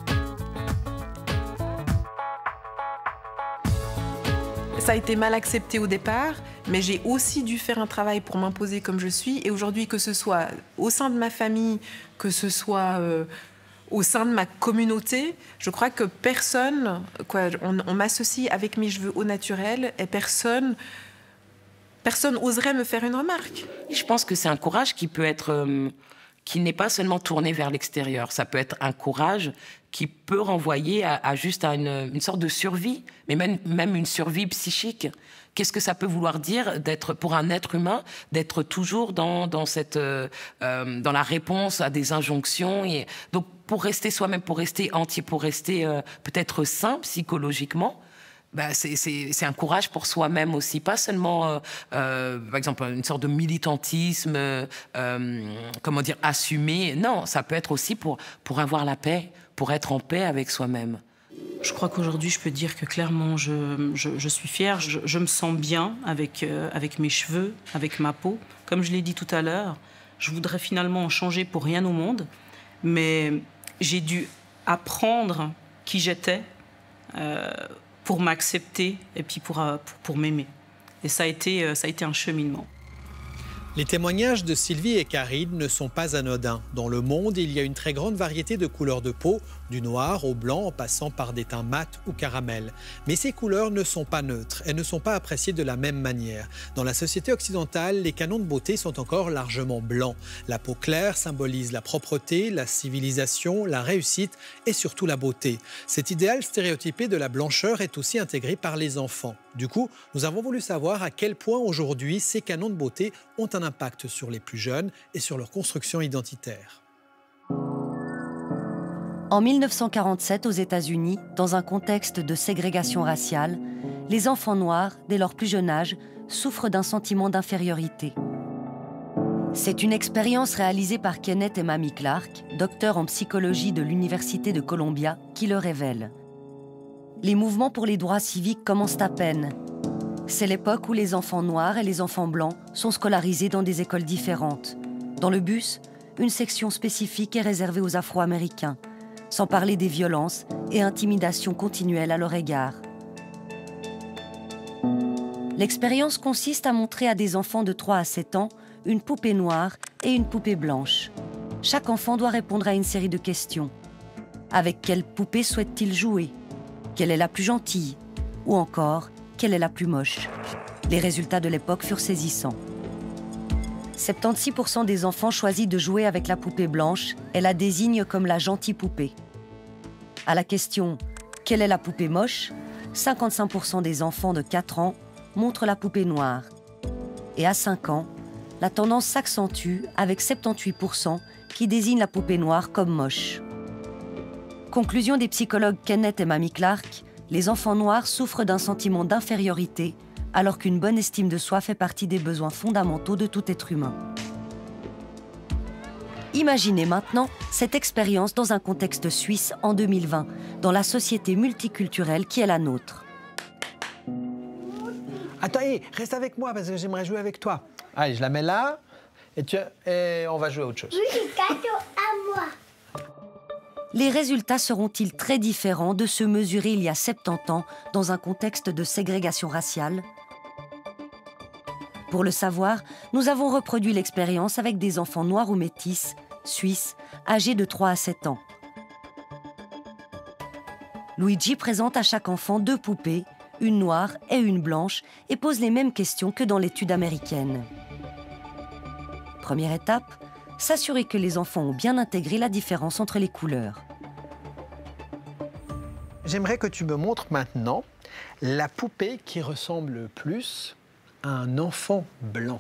Ça a été mal accepté au départ, mais j'ai aussi dû faire un travail pour m'imposer comme je suis. Et aujourd'hui, que ce soit au sein de ma famille, que ce soit au sein de ma communauté, je crois que personne, on m'associe avec mes cheveux au naturel et personne oserait me faire une remarque. Je pense que c'est un courage qui peut être, qui n'est pas seulement tourné vers l'extérieur. Ça peut être un courage qui peut renvoyer juste à une sorte de survie, mais même une survie psychique. Qu'est-ce que ça peut vouloir dire d'être, pour un être humain, d'être toujours dans la réponse à des injonctions et donc pour rester soi-même, pour rester entier, pour rester peut-être sain psychologiquement, c'est un courage pour soi-même aussi, pas seulement, par exemple, une sorte de militantisme, comment dire, assumé. Non, ça peut être aussi pour avoir la paix, pour être en paix avec soi-même. Je crois qu'aujourd'hui, je peux dire que clairement, je suis fière. Je me sens bien avec mes cheveux, avec ma peau. Comme je l'ai dit tout à l'heure, je voudrais finalement en changer pour rien au monde. Mais j'ai dû apprendre qui j'étais pour m'accepter et puis pour m'aimer. Et ça a été un cheminement. Les témoignages de Sylvie et Karine ne sont pas anodins. Dans le monde, il y a une très grande variété de couleurs de peau, du noir au blanc en passant par des teints mat ou caramel. Mais ces couleurs ne sont pas neutres et ne sont pas appréciées de la même manière. Dans la société occidentale, les canons de beauté sont encore largement blancs. La peau claire symbolise la propreté, la civilisation, la réussite et surtout la beauté. Cet idéal stéréotypé de la blancheur est aussi intégré par les enfants. Du coup, nous avons voulu savoir à quel point aujourd'hui ces canons de beauté ont un impact sur les plus jeunes et sur leur construction identitaire. En 1947, aux États-Unis, dans un contexte de ségrégation raciale, les enfants noirs, dès leur plus jeune âge, souffrent d'un sentiment d'infériorité. C'est une expérience réalisée par Kenneth et Mamie Clark, docteurs en psychologie de l'Université de Columbia, qui le révèle. Les mouvements pour les droits civiques commencent à peine. C'est l'époque où les enfants noirs et les enfants blancs sont scolarisés dans des écoles différentes. Dans le bus, une section spécifique est réservée aux Afro-Américains, sans parler des violences et intimidations continuelles à leur égard. L'expérience consiste à montrer à des enfants de 3 à 7 ans une poupée noire et une poupée blanche. Chaque enfant doit répondre à une série de questions. Avec quelle poupée souhaite-t-il jouer ? Quelle est la plus gentille ? Ou encore, quelle est la plus moche ? Les résultats de l'époque furent saisissants. 76% des enfants choisissent de jouer avec la poupée blanche et la désignent comme la gentille poupée. À la question « Quelle est la poupée moche ?», 55% des enfants de 4 ans montrent la poupée noire. Et à 5 ans, la tendance s'accentue avec 78% qui désignent la poupée noire comme moche. Conclusion des psychologues Kenneth et Mamie Clark, les enfants noirs souffrent d'un sentiment d'infériorité alors qu'une bonne estime de soi fait partie des besoins fondamentaux de tout être humain. Imaginez maintenant cette expérience dans un contexte suisse en 2020, dans la société multiculturelle qui est la nôtre. Attends, reste avec moi parce que j'aimerais jouer avec toi. Allez, je la mets là et on va jouer à autre chose. Oui, cadeau à moi. Les résultats seront-ils très différents de ceux mesurés il y a 70 ans dans un contexte de ségrégation raciale ? Pour le savoir, nous avons reproduit l'expérience avec des enfants noirs ou métis, suisses, âgés de 3 à 7 ans. Luigi présente à chaque enfant 2 poupées, une noire et une blanche, et pose les mêmes questions que dans l'étude américaine. Première étape, s'assurer que les enfants ont bien intégré la différence entre les couleurs. J'aimerais que tu me montres maintenant la poupée qui ressemble le plus à un enfant blanc.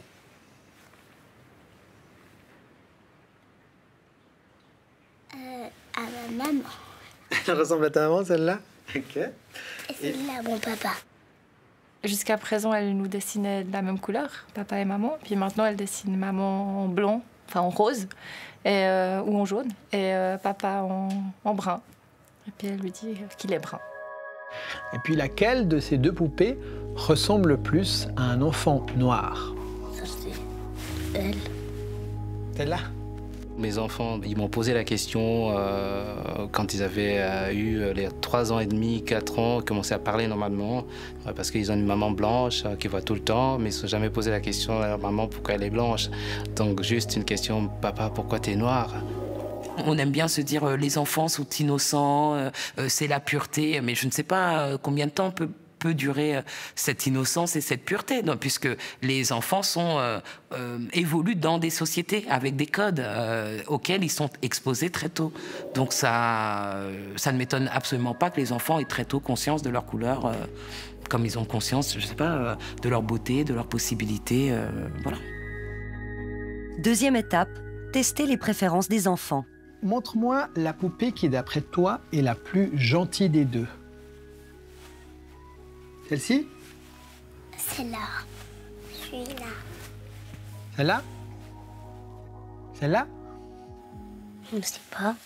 À ma maman. Elle ressemble à ta maman, celle-là? Ok. Et celle-là, mon papa. Jusqu'à présent, elle nous dessinait de la même couleur, papa et maman. Puis maintenant, elle dessine maman en blanc, enfin en rose, et, ou en jaune, et papa en brun. Et puis elle lui dit qu'il est brun. Et puis laquelle de ces 2 poupées ressemble le plus à un enfant noir? Ça, c'est elle. Celle-là? Mes enfants, ils m'ont posé la question quand ils avaient eu les 3 ans et demi, 4 ans, commençaient à parler normalement, parce qu'ils ont une maman blanche qu'ils voient tout le temps, mais ils ne se sont jamais posé la question à leur maman pourquoi elle est blanche. Donc juste une question, papa, pourquoi t'es noir? On aime bien se dire les enfants sont innocents, c'est la pureté, mais je ne sais pas combien de temps peut durer cette innocence et cette pureté, donc, puisque les enfants évoluent dans des sociétés avec des codes auxquels ils sont exposés très tôt. Donc ça ne m'étonne absolument pas que les enfants aient très tôt conscience de leur couleur, comme ils ont conscience, je ne sais pas, de leur beauté, de leurs possibilités, voilà. Deuxième étape, tester les préférences des enfants. Montre-moi la poupée qui, d'après toi, est la plus gentille des 2. Celle-ci? Celle-là. Celui-là. Celle-là? Celle-là? Je ne sais pas.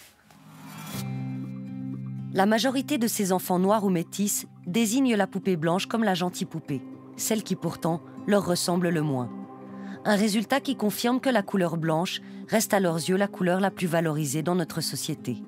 La majorité de ces enfants noirs ou métis désignent la poupée blanche comme la gentille poupée, celle qui pourtant leur ressemble le moins. Un résultat qui confirme que la couleur blanche reste à leurs yeux la couleur la plus valorisée dans notre société.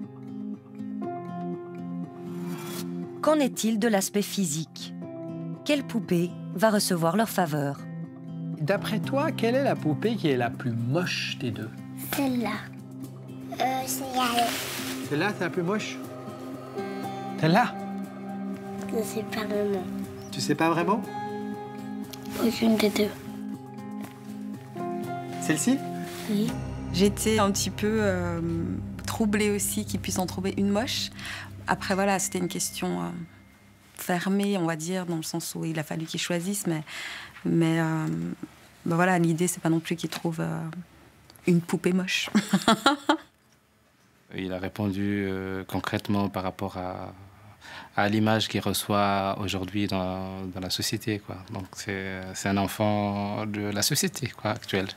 Qu'en est-il de l'aspect physique? Quelle poupée va recevoir leur faveur? D'après toi, quelle est la poupée qui est la plus moche des deux? Celle-là. Celle-là. Celle-là, c'est la plus moche? Celle-là? Je ne sais pas vraiment. Tu sais pas vraiment? Aucune des deux. Celle-ci? Oui. J'étais un petit peu troublée aussi qu'ils puissent en trouver une moche. Après, voilà, c'était une question fermée, on va dire, dans le sens où il a fallu qu'ils choisissent. Mais bah voilà, l'idée, c'est pas non plus qu'ils trouvent une poupée moche. Il a répondu concrètement par rapport à l'image qu'il reçoit aujourd'hui dans la société, quoi. Donc c'est un enfant de la société, quoi, actuelle.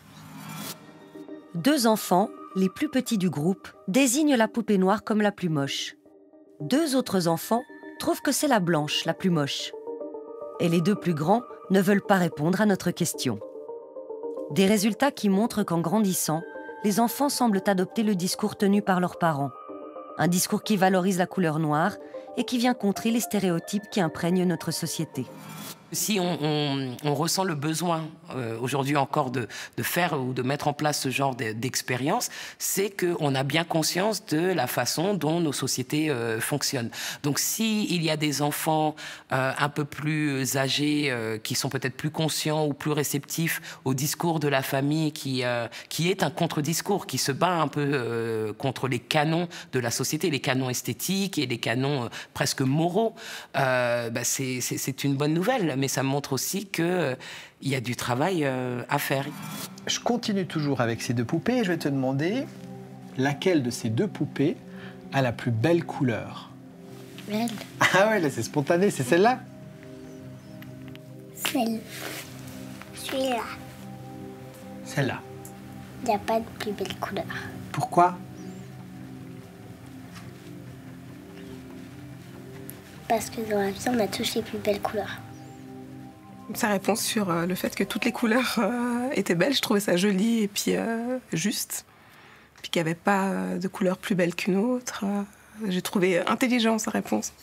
2 enfants, les plus petits du groupe, désignent la poupée noire comme la plus moche. 2 autres enfants trouvent que c'est la blanche, la plus moche. Et les 2 plus grands ne veulent pas répondre à notre question. Des résultats qui montrent qu'en grandissant, les enfants semblent adopter le discours tenu par leurs parents. Un discours qui valorise la couleur noire et qui vient contrer les stéréotypes qui imprègnent notre société. Si on ressent le besoin aujourd'hui encore de faire ou de mettre en place ce genre d'expérience, c'est qu'on a bien conscience de la façon dont nos sociétés fonctionnent. Donc s'il y a des enfants un peu plus âgés qui sont peut-être plus conscients ou plus réceptifs au discours de la famille qui est un contre-discours, qui se bat un peu contre les canons de la société, les canons esthétiques et les canons presque moraux, c'est une bonne nouvelle. Mais ça montre aussi qu'il y a du travail à faire. Je continue toujours avec ces 2 poupées et je vais te demander laquelle de ces 2 poupées a la plus belle couleur? Belle. Ah ouais, là c'est spontané, c'est celle-là? Celui-là. Celle-là. Il n'y a pas de plus belle couleur. Pourquoi? Parce que dans la vie, on a tous les plus belles couleurs. Sa réponse sur le fait que toutes les couleurs étaient belles, je trouvais ça joli et puis juste. Puis qu'il n'y avait pas de couleur plus belle qu'une autre. J'ai trouvé intelligent sa réponse,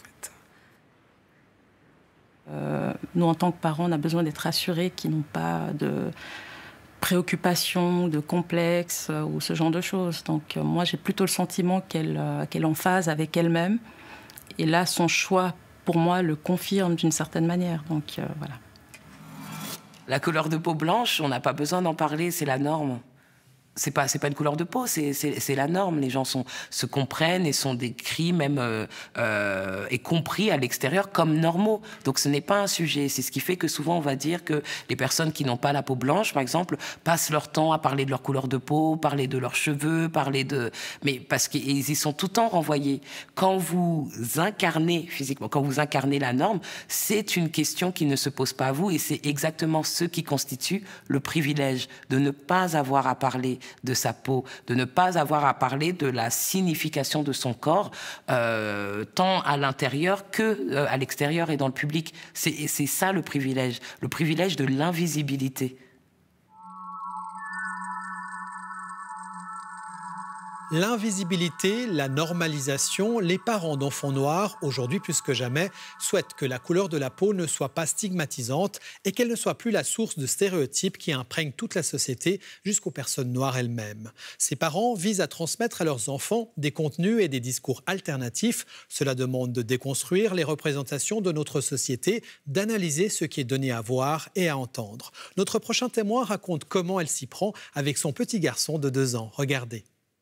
en fait. Nous, en tant que parents, on a besoin d'être rassurés qu'ils n'ont pas de préoccupations, de complexes ou ce genre de choses. Donc moi, j'ai plutôt le sentiment qu'elle est en phase avec elle-même. Et là, son choix, pour moi, le confirme d'une certaine manière. Donc voilà. La couleur de peau blanche, on n'a pas besoin d'en parler, c'est la norme. C'est pas une couleur de peau, c'est la norme. Les gens se comprennent et sont décrits même et compris à l'extérieur comme normaux. Donc ce n'est pas un sujet. C'est ce qui fait que souvent on va dire que les personnes qui n'ont pas la peau blanche, par exemple, passent leur temps à parler de leur couleur de peau, parler de leurs cheveux, mais parce qu'ils y sont tout le temps renvoyés. Quand vous incarnez physiquement, quand vous incarnez la norme, c'est une question qui ne se pose pas à vous et c'est exactement ce qui constitue le privilège de ne pas avoir à parler de sa peau, de ne pas avoir à parler de la signification de son corps, tant à l'intérieur que à l'extérieur et dans le public. C'est ça le privilège de l'invisibilité. L'invisibilité, la normalisation, les parents d'enfants noirs, aujourd'hui plus que jamais, souhaitent que la couleur de la peau ne soit pas stigmatisante et qu'elle ne soit plus la source de stéréotypes qui imprègnent toute la société jusqu'aux personnes noires elles-mêmes. Ces parents visent à transmettre à leurs enfants des contenus et des discours alternatifs. Cela demande de déconstruire les représentations de notre société, d'analyser ce qui est donné à voir et à entendre. Notre prochain témoin raconte comment elle s'y prend avec son petit garçon de 2 ans. Regardez.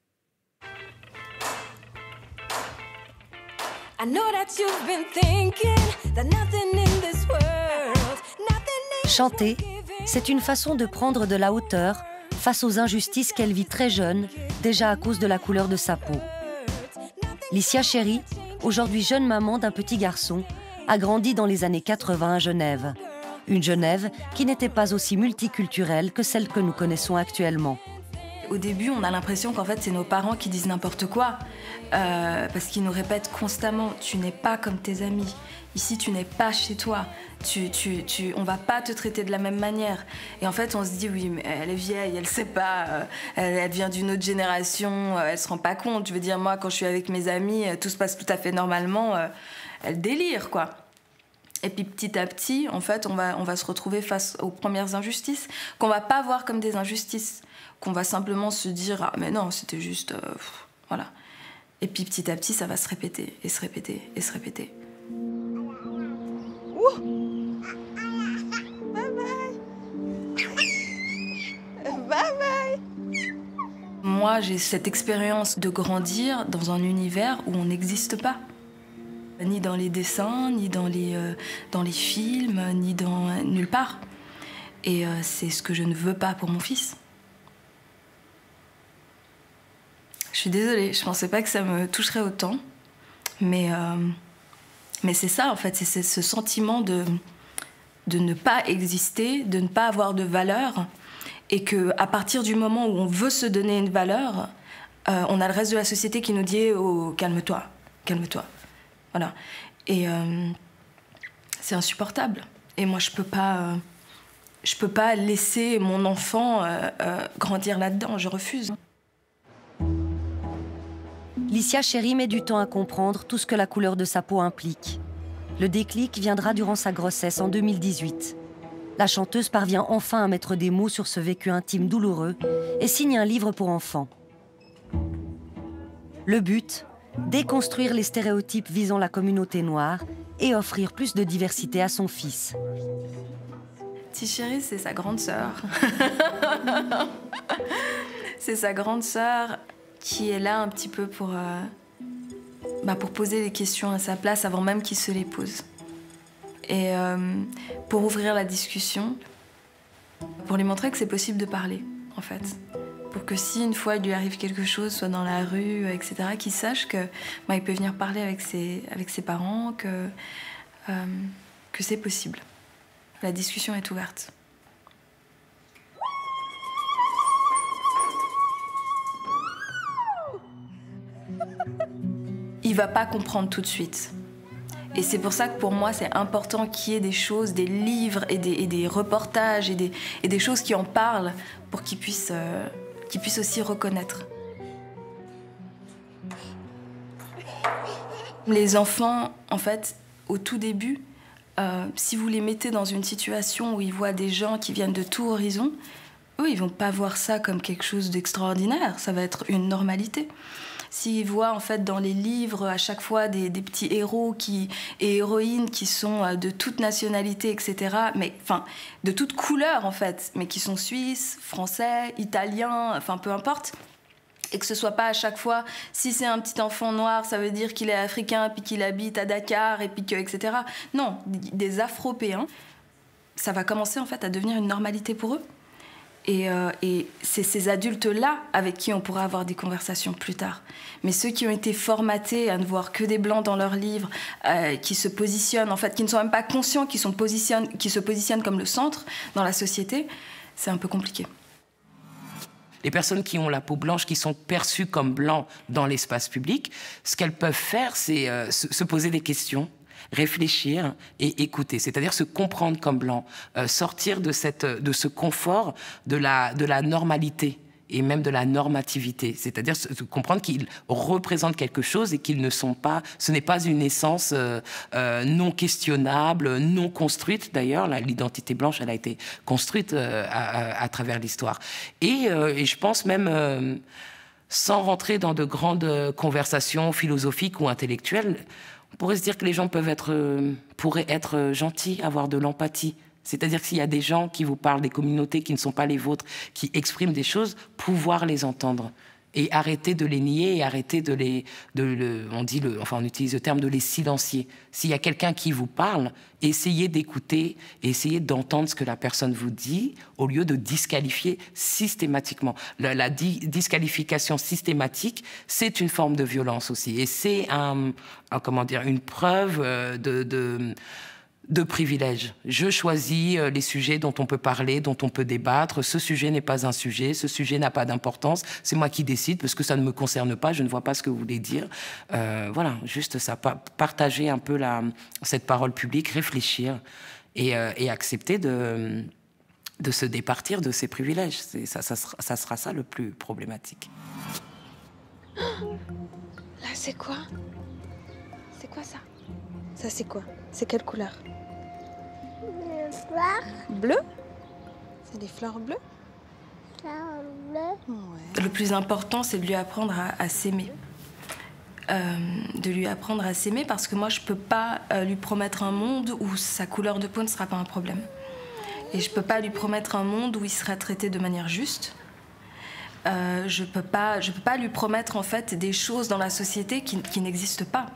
Chanter, c'est une façon de prendre de la hauteur face aux injustices qu'elle vit très jeune, déjà à cause de la couleur de sa peau. Licia Chéri, aujourd'hui jeune maman d'un petit garçon, a grandi dans les années 80 à Genève. Une Genève qui n'était pas aussi multiculturelle que celle que nous connaissons actuellement. Au début, on a l'impression qu'en fait, c'est nos parents qui disent n'importe quoi, parce qu'ils nous répètent constamment « tu n'es pas comme tes amis, ici tu n'es pas chez toi, on va pas te traiter de la même manière ». Et en fait, on se dit « oui, mais elle est vieille, elle sait pas, elle vient d'une autre génération, elle se rend pas compte ». Je veux dire, moi, quand je suis avec mes amis, tout se passe tout à fait normalement, elle délire, quoi. Et puis petit à petit, en fait, on va se retrouver face aux premières injustices, qu'on va pas voir comme des injustices, qu'on va simplement se dire « ah mais non, c'était juste... voilà ». Et puis petit à petit, ça va se répéter, et se répéter, et se répéter. Bye bye. Moi, j'ai cette expérience de grandir dans un univers où on n'existe pas. Ni dans les dessins, ni dans les films, ni dans nulle part. Et c'est ce que je ne veux pas pour mon fils. Je suis désolée, je pensais pas que ça me toucherait autant. Mais c'est ça, en fait, c'est ce sentiment de ne pas exister, de ne pas avoir de valeur. Et qu'à partir du moment où on veut se donner une valeur, on a le reste de la société qui nous dit « oh, calme-toi, calme-toi ». Voilà. Et c'est insupportable. Et moi, je peux pas laisser mon enfant grandir là-dedans. Je refuse. Licia Chéri met du temps à comprendre tout ce que la couleur de sa peau implique. Le déclic viendra durant sa grossesse en 2018. La chanteuse parvient enfin à mettre des mots sur ce vécu intime douloureux et signe un livre pour enfants. Le but ? Déconstruire les stéréotypes visant la communauté noire et offrir plus de diversité à son fils. Petite Chérie, c'est sa grande sœur. C'est sa grande sœur qui est là un petit peu pour poser les questions à sa place avant même qu'il se les pose. Et pour ouvrir la discussion, pour lui montrer que c'est possible de parler, en fait. Pour que si une fois il lui arrive quelque chose, soit dans la rue, etc., qu'il sache que il peut venir parler avec ses parents, que c'est possible. La discussion est ouverte. Il va pas comprendre tout de suite. Et c'est pour ça que pour moi, c'est important qu'il y ait des choses, des livres et des reportages et des choses qui en parlent pour qu'il puisse aussi reconnaître. Les enfants, en fait, au tout début, si vous les mettez dans une situation où ils voient des gens qui viennent de tout horizon, eux, ils vont pas voir ça comme quelque chose d'extraordinaire. Ça va être une normalité. S'ils voient, en fait, dans les livres, à chaque fois, des petits héros et héroïnes qui sont de toute nationalité, etc., mais, enfin, de toute couleur, en fait, mais qui sont suisses, français, italiens, enfin, peu importe, et que ce soit pas à chaque fois, si c'est un petit enfant noir, ça veut dire qu'il est africain, puis qu'il habite à Dakar, et puis que, etc. Non, des Afropéens, ça va commencer, en fait, à devenir une normalité pour eux. Et c'est ces adultes-là avec qui on pourra avoir des conversations plus tard. Mais ceux qui ont été formatés à ne voir que des blancs dans leurs livres, qui se positionnent, en fait, qui ne sont même pas conscients, qui se positionnent comme le centre dans la société, c'est un peu compliqué. Les personnes qui ont la peau blanche, qui sont perçues comme blancs dans l'espace public, ce qu'elles peuvent faire, c'est se poser des questions, réfléchir et écouter, c'est-à-dire se comprendre comme blanc, sortir de ce confort de la normalité et même de la normativité, c'est-à-dire comprendre qu'ils représentent quelque chose et qu'ils ne sont pas, ce n'est pas une essence non questionnable, non construite. D'ailleurs, l'identité blanche, elle a été construite à travers l'histoire. Et je pense même, sans rentrer dans de grandes conversations philosophiques ou intellectuelles, on pourrait se dire que les gens pourraient être gentils, avoir de l'empathie. C'est-à-dire que s'il y a des gens qui vous parlent des communautés qui ne sont pas les vôtres, qui expriment des choses, pouvoir les entendre et arrêter de les nier et arrêter on utilise le terme de les silencier. S'il y a quelqu'un qui vous parle, essayez d'écouter, essayez d'entendre ce que la personne vous dit au lieu de disqualifier systématiquement. La disqualification systématique, c'est une forme de violence aussi et c'est une preuve de privilège. Je choisis les sujets dont on peut parler, dont on peut débattre. Ce sujet n'est pas un sujet, ce sujet n'a pas d'importance. C'est moi qui décide parce que ça ne me concerne pas, je ne vois pas ce que vous voulez dire. Voilà, juste ça. Partager un peu cette parole publique, réfléchir et accepter de se départir de ses privilèges. Ça sera ça le plus problématique. Là, c'est quoi? C'est quoi ça? Ça, c'est quoi? C'est quelle couleur? Bleu? C'est des fleurs bleues? Ouais. Le plus important, c'est de lui apprendre à s'aimer. De lui apprendre à s'aimer parce que moi, je peux pas lui promettre un monde où sa couleur de peau ne sera pas un problème. Et je peux pas lui promettre un monde où il sera traité de manière juste. Je peux pas lui promettre en fait des choses dans la société qui n'existent pas.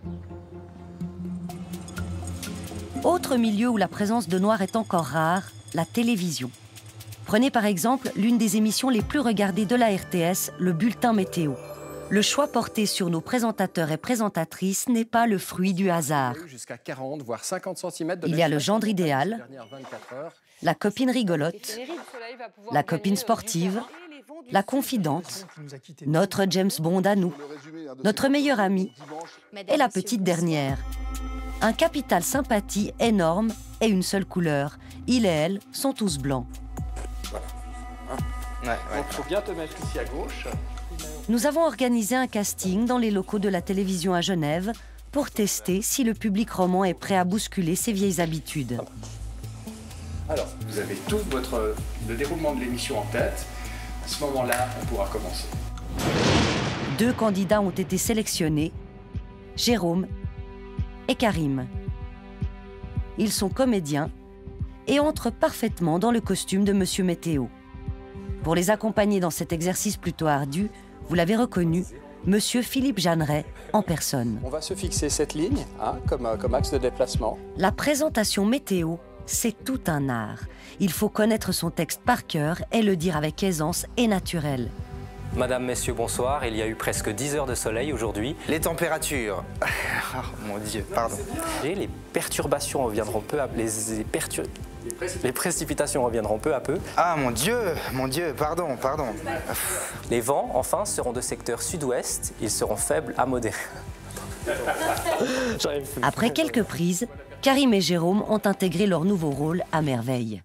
Autre milieu où la présence de noirs est encore rare, la télévision. Prenez par exemple l'une des émissions les plus regardées de la RTS, le bulletin météo. Le choix porté sur nos présentateurs et présentatrices n'est pas le fruit du hasard. Jusqu'à 40, voire 50 cm de Il y a le gendre idéal, la copine rigolote, la copine sportive, la confidente, notre James Bond à nous, notre meilleure amie et la petite dernière. Un capital sympathie énorme et une seule couleur. Il et elle sont tous blancs. Voilà. Donc il faut bien te mettre ici à gauche. Nous avons organisé un casting dans les locaux de la télévision à Genève pour tester si le public roman est prêt à bousculer ses vieilles habitudes. Alors, vous avez tout le déroulement de l'émission en tête. À ce moment-là, on pourra commencer. 2 candidats ont été sélectionnés, Jérôme et Karim. Ils sont comédiens et entrent parfaitement dans le costume de Monsieur Météo. Pour les accompagner dans cet exercice plutôt ardu, vous l'avez reconnu, Monsieur Philippe Jeanneret en personne. On va se fixer cette ligne comme axe de déplacement. La présentation météo, c'est tout un art. Il faut connaître son texte par cœur et le dire avec aisance et naturel. Madame, messieurs, bonsoir. Il y a eu presque 10 heures de soleil aujourd'hui. Les températures. Oh mon Dieu, pardon. Et les perturbations reviendront peu à peu. Les précipitations reviendront peu à peu. Ah mon Dieu, pardon. Les vents, enfin, seront de secteur sud-ouest. Ils seront faibles à modérés. Après quelques prises, Karim et Jérôme ont intégré leur nouveau rôle à merveille.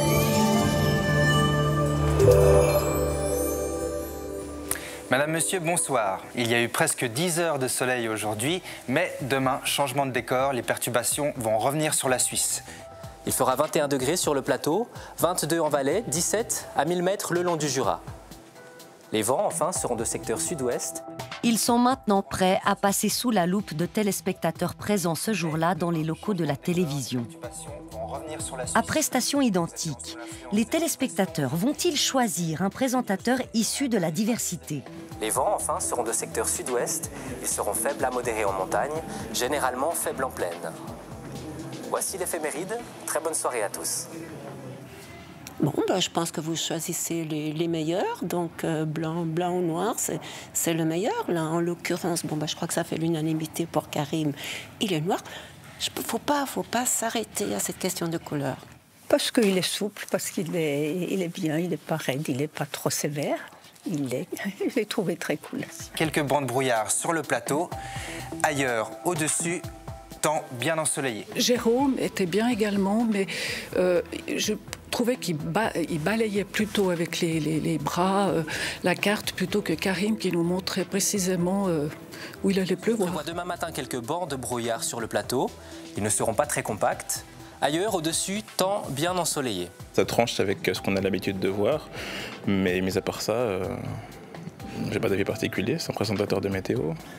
Madame, monsieur, bonsoir. Il y a eu presque 10 heures de soleil aujourd'hui, mais demain, changement de décor, les perturbations vont revenir sur la Suisse. Il fera 21 degrés sur le plateau, 22 en Valais, 17 à 1000 mètres le long du Jura. Les vents, enfin, seront de secteur sud-ouest. Ils sont maintenant prêts à passer sous la loupe de téléspectateurs présents ce jour-là dans les locaux de la télévision. À prestations identiques, les téléspectateurs vont-ils choisir un présentateur issu de la diversité? Les vents, enfin, seront de secteur sud-ouest. Ils seront faibles à modérés en montagne, généralement faibles en plaine. Voici l'éphéméride. Très bonne soirée à tous. Bon, je pense que vous choisissez les meilleurs, donc blanc ou noir, c'est le meilleur. Là, en l'occurrence, je crois que ça fait l'unanimité pour Karim. Il est noir. Faut pas s'arrêter à cette question de couleur. Parce qu'il est souple, parce qu'il est bien, il n'est pas raide, il n'est pas trop sévère. Je l'ai trouvé très cool. Quelques bancs de brouillard sur le plateau. Ailleurs, au-dessus, temps bien ensoleillé. Jérôme était bien également, mais je trouvais qu'il balayait plutôt avec les bras la carte plutôt que Karim qui nous montrait précisément où il allait pleuvoir. On voit demain matin quelques bancs de brouillard sur le plateau. Ils ne seront pas très compacts. Ailleurs, au-dessus, temps bien ensoleillé. Ça tranche avec ce qu'on a l'habitude de voir, mais mis à part ça, j'ai pas d'avis particulier, c'est un présentateur de météo.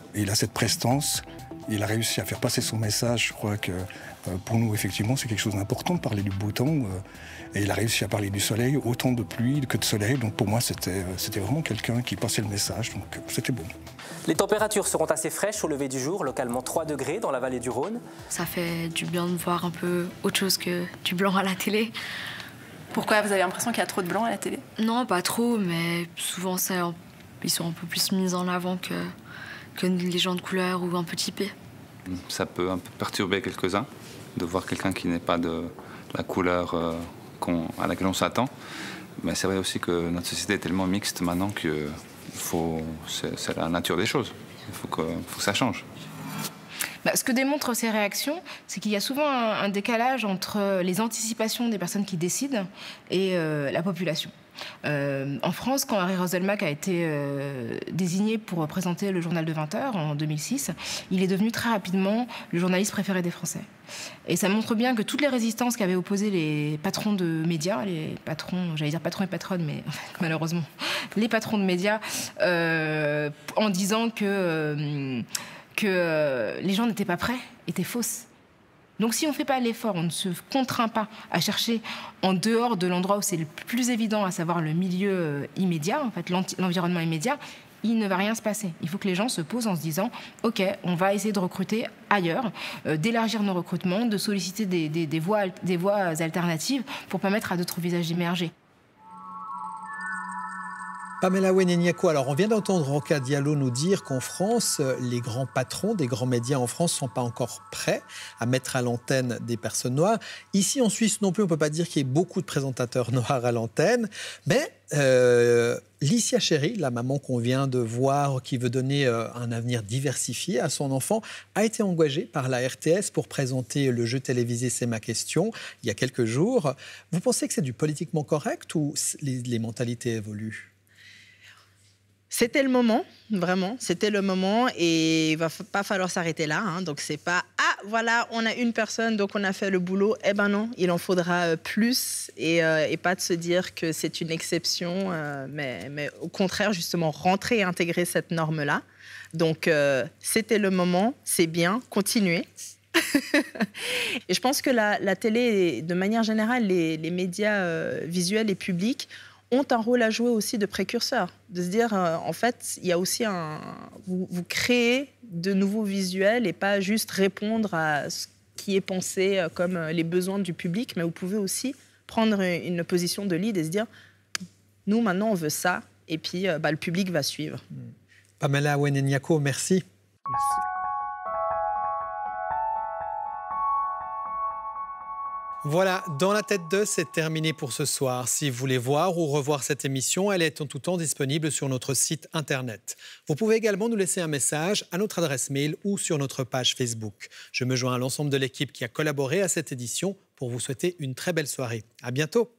Et il a cette prestance, il a réussi à faire passer son message. Je crois que pour nous, effectivement, c'est quelque chose d'important de parler du beau temps. Et il a réussi à parler du soleil, autant de pluie que de soleil. Donc pour moi, c'était vraiment quelqu'un qui passait le message. Donc c'était bon. Les températures seront assez fraîches au lever du jour, localement 3 degrés dans la vallée du Rhône. Ça fait du bien de voir un peu autre chose que du blanc à la télé. Pourquoi vous avez l'impression qu'il y a trop de blanc à la télé? Non, pas trop, mais souvent ils sont un peu plus mis en avant que les gens de couleur ou un peu typés. Ça peut un peu perturber quelques-uns de voir quelqu'un qui n'est pas de la couleur à laquelle on s'attend. Mais c'est vrai aussi que notre société est tellement mixte maintenant que c'est la nature des choses. Il faut que ça change. Ce que démontrent ces réactions, c'est qu'il y a souvent un décalage entre les anticipations des personnes qui décident et la population. En France, quand Harry Roselmack a été désigné pour présenter le journal de 20h en 2006, il est devenu très rapidement le journaliste préféré des Français. Et ça montre bien que toutes les résistances qu'avaient opposées les patrons de médias, les patrons, j'allais dire patrons et patronnes, mais malheureusement, les patrons de médias, en disant que les gens n'étaient pas prêts, étaient fausses. Donc si on ne fait pas l'effort, on ne se contraint pas à chercher en dehors de l'endroit où c'est le plus évident, à savoir le milieu immédiat, en fait, l'environnement immédiat, il ne va rien se passer. Il faut que les gens se posent en se disant « Ok, on va essayer de recruter ailleurs, d'élargir nos recrutements, de solliciter des voies alternatives pour permettre à d'autres visages d'émerger. » Pamela Ouenegnako, alors on vient d'entendre Roca Diallo nous dire qu'en France, les grands patrons des grands médias en France ne sont pas encore prêts à mettre à l'antenne des personnes noires. Ici en Suisse non plus, on ne peut pas dire qu'il y ait beaucoup de présentateurs noirs à l'antenne, mais Licia Chéry, la maman qu'on vient de voir, qui veut donner un avenir diversifié à son enfant, a été engagée par la RTS pour présenter le jeu télévisé C'est ma question il y a quelques jours. Vous pensez que c'est du politiquement correct ou les mentalités évoluent ? C'était le moment, vraiment, c'était le moment et il va pas falloir s'arrêter là. Donc c'est pas « Ah, voilà, on a une personne, donc on a fait le boulot. » Eh ben non, il en faudra plus et pas de se dire que c'est une exception, mais au contraire, justement, rentrer et intégrer cette norme-là. Donc c'était le moment, c'est bien, continuez. Et je pense que la télé, de manière générale, les médias visuels et publics ont un rôle à jouer aussi de précurseur, de se dire, en fait, il y a aussi vous créez de nouveaux visuels et pas juste répondre à ce qui est pensé comme les besoins du public, mais vous pouvez aussi prendre une position de lead et se dire, nous, maintenant, on veut ça, et puis le public va suivre. Pamela Ouenegnako, merci. Merci. Voilà, Dans la tête d'eux, c'est terminé pour ce soir. Si vous voulez voir ou revoir cette émission, elle est en tout temps disponible sur notre site internet. Vous pouvez également nous laisser un message à notre adresse mail ou sur notre page Facebook. Je me joins à l'ensemble de l'équipe qui a collaboré à cette édition pour vous souhaiter une très belle soirée. À bientôt.